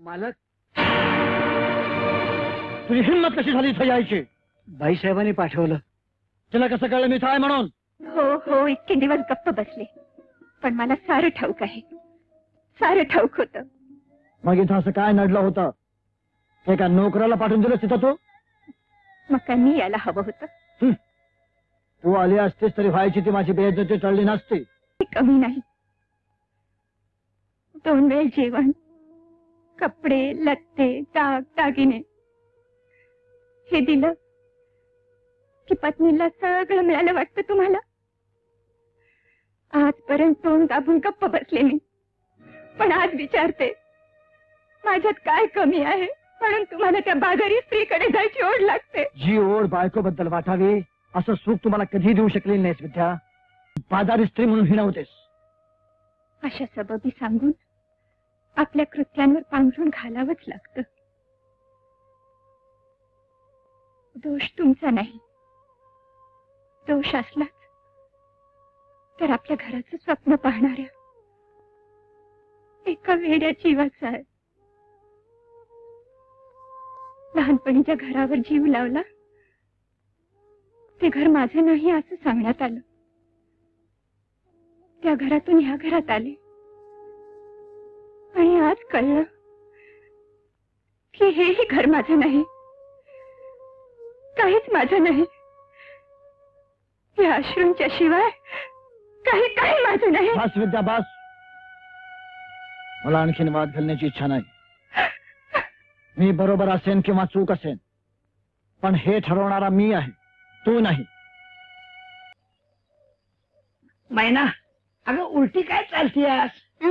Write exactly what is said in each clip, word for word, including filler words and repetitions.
मालक, तुझी हिंमत कशी झाली इथं यायची? बाईसाहेबांनी पाठवलं. तुला कसं कळलं मी इथं आहे म्हणून? हो हो, इतके दिवस गप्प बसले, पण मला सारं ठाऊक आहे, सारं ठाऊक होतं. मग इथं असं काय नडलं होतं? एका नोकराला पाठवून दिलं तिथं तू? मग काय मी यायला हवं होतं? तू आली असतीस तरी व्हायची ती माझी बेइज्जती टळली नसती. कमी नाही. दोन वेळ जेवण, कपडे लत्ते, दाग दागिने हे दिलं की पत्नीला सगळं मिळालं वाटतं तुम्हाला? आजपर्यंत तोंड दाबून गप्प बसले मी, पण आज विचारते माझ्यात काय कमी आहे म्हणून तुम्हाला त्या बाजारी स्त्रीकडे जायची ओढ लागते? जी ओढ बायकोबद्दल वाटावी असं सुख तुम्हाला कधी देऊ शकले नाहीस विद्या. बाजारी स्त्री म्हणून ही नव्हतेस. अशा सबबी सांगून आपल्या कृत्यांवर पांघरून घालावंच लागतं. दोष तुमचा नाही, दोष असलाच तर आपल्या घराचं स्वप्न पाहणाऱ्या एका वेड्या जीवाचा आहे. लहानपणी ज्या घरावर जीव लावला ते घर माझं नाही असं सांगण्यात आलं. त्या घरातून ह्या घरात आले आणि आज कळलं की हेही घर माझं नाही, काहीच माझं नाही. या अश्रूंच्या शिवाय काही काही माझं नाही. बस विद्या बस. मला आणखीन वाद घालण्याची इच्छा नाही. मी बरोबर असेन किंवा चूक असेन, पण हे ठरवणारा मी आहे, तू नाही. मैना, अगं उलटी काय चालतीयास?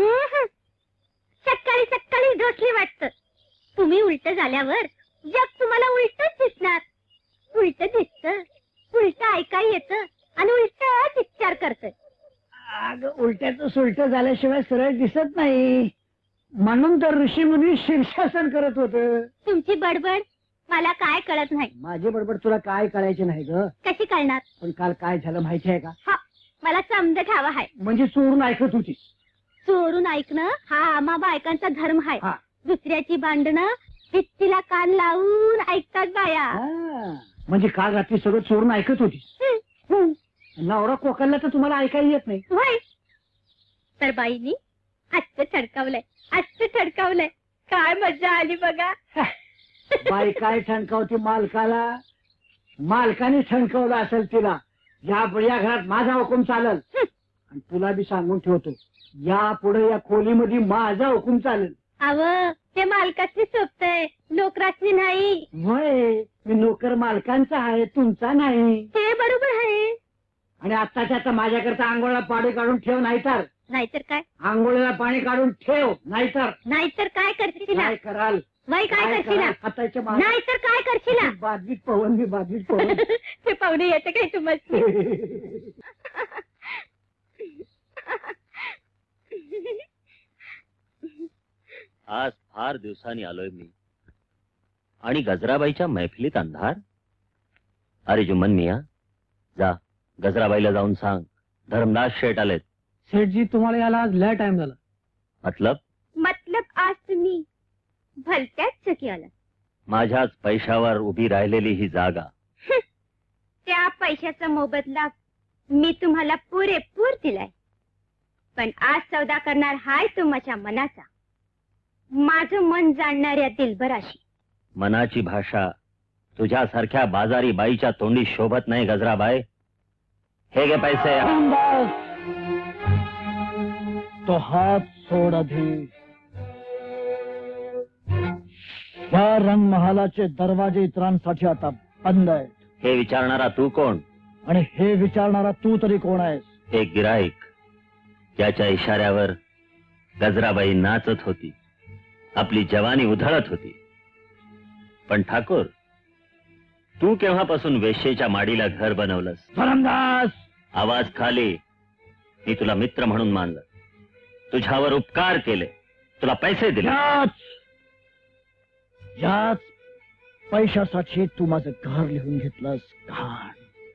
सकाळी सकाळी डोसली वाटत. तुम्ही उलट झाल्यावर जग तुम्हाला उलटच दिसणार. उलट दिसत, उलट ऐकाय येत आणि उलट विचार करत. अगं उलट्याचं सुलट झाल्याशिवाय सरळ दिसत नाही, म्हणून तर ऋषी मुनी शीर्षासन करत होत. तुमची बडबड मला काय कळत नाही. माझी बडबड तुला काय कळायची नाही ग. कशी कळणार? पण काल काय झालं माहिती आहे का? हा, मला समज ठावा आहे. म्हणजे चोरून ऐकत होतीस? चोरून ऐकणं हा आम्हा बायकांचा धर्म आहे. हा. दुसऱ्याची भांडणं भित्तीला कान लावून ऐकतात बाया. हा, म्हणजे काल रात्री सगळं चोरून ऐकत होतीस? हं. नवरा कोकणला तर तुम्हाला ऐकायला येत नाही? होय. तर बाईनी आजचं ठडकावलंय, आजचं ठडकावलंय. काय मजा आली बघा. बाई काय ठणकावती मालकाला? मालकाने ठणकावलं असेल तिला. या या घरात माझा हुकूम चालेल. आणि तुला बी सांगून ठेवतो, या पुढे या खोलीमध्ये माझा हुकूम चालेल. अव ते मालकाची सोबतय, नोकराची नाही. होय, मी नोकर मालकांचा आहे, तुमचा नाही. ते बरोबर आहे. आणि आत्ताच्या आता माझ्याकरता आंघोळीला पाणी काढून ठेव, नाहीतर नाहीतर काय? आंघोळीला पाणी काढून ठेव, नाहीतर नाहीतर काय करशील? काय कराल? बाई काय करशील? हाताच्या नाहीतर काय करशील? बाजवीत पवन मी बाजवीत पवन. ते पाहुणे येते काय तुम्हाला? आज फार दिवसांनी आलोय मी, आणि गजराबाईच्या मैफिलीत अंधार. अरे जुम्मन मिया, जा गजराबाईला जाऊन सांग धर्मदास शेठ आलेत. सेठजी, तुम्हाला याला आज लय टाइम झाला. मतलब? मतलब आज तुम्ही भलत्याच चकी आला. माझ्याच पैशावर उभी राहिलेली ही जागा. त्या पैशाचा मोबदला मी तुम्हाला पुरेपूर दिलाय, पण आज सौदा करणार हाय तुमच्या मनाचा, माझं मन जाणणाऱ्या दिलभराशी. मनाची भाषा तुझ्यासारख्या बाजारी बाईच्या तोंडी शोभत नाही गजराबाई. हे घे पैसे. तो हात सोड आधी. या रंगमहालाचे दरवाजे इतरांसाठी आता बंद आहेत. हे विचारणारा तू कोण? आणि हे विचारणारा तू तरी कोण आहेस? एक गिराईक, ज्याच्या इशाऱ्यावर गजराबाई नाचत होती, आपली जवानी उधळत होती. पण ठाकूर, तू केव्हापासून वेश्येच्या माडीला घर बनवलंस? धरमदास, आवाज खाली. मी तुला मित्र म्हणून मानलं, तुझ्यावर उपकार केले, तुला पैसे दिले. याच याच पैशासाठी तू माझं घर लिहून घेतलंस, घाण.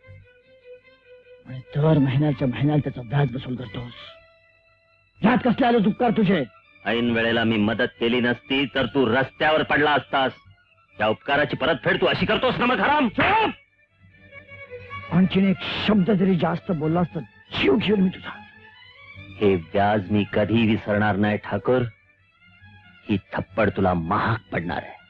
आणि दर महिन्याच्या महिन्याला त्याचा व्याज वसूल करतोस. यात कसले आले उपकार तुझे? ऐन वेळेला मी मदत केली नसती तर तू रस्त्यावर पडला असतास. त्या उपकाराची परतफेड तू अशी करतोस ना मग हराम. चुप! आणखीन एक शब्द जरी जास्त बोललास तर जीव घेऊन मी तुझा. हे व्याज मी कधी विसरणार नाही ठाकूर. ही थप्पड तुला महाग पडणार आहे.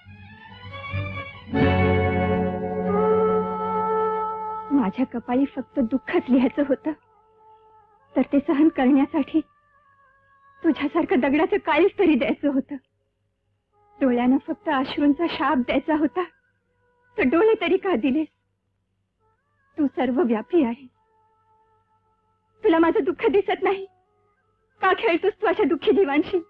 माझ्या कपाळी फक्त दुःखच लिहायचं होतं, तर ते सहन करण्यासाठी तुझ्यासारखं दगडाचं काळीच तरी द्यायचं होतं. डोळ्यानं फक्त अश्रूंचा शाप द्यायचा होता, तर डोळे तरी का दिलेस? तू सर्व व्यापी आहे. तुला माझं दुःख दिसत नाही का? खेळतोस तू अशा दुःखी जीवांशी?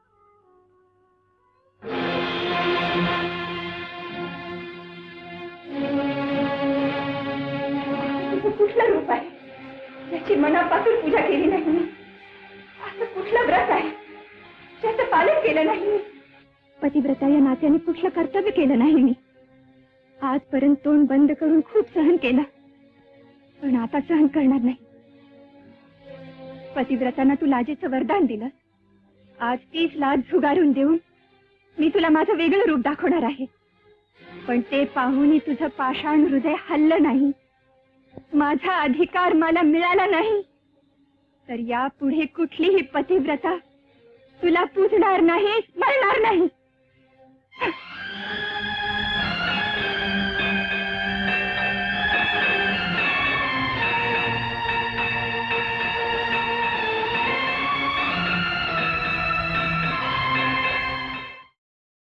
कुठलं रूप आहे ज्याची मनापासून पूजा केली नाही मी? असं कुठलं व्रत आहे ज्याचं पालन केलं नाही मी? पतिव्रता या नात्याने कुठलं कर्तव्य केलं नाही मी? आजपर्यंत तोंड बंद करून खूप सहन केलं, पण आता सहन करणार नाही. पतिव्रतांना तू लाजेचं वरदान दिलं. आज तीच लाज झुगारून देऊन मी तुला माझं वेगळं रूप दाखवणार आहे. पण ते पाहूनही तुझं पाषाण हृदय हललं नाही. माझा अधिकार मला मिळाला नाही, तर यापुढे कुठलीही पतिव्रता तुला पूजणार नाही, मरणार नाही.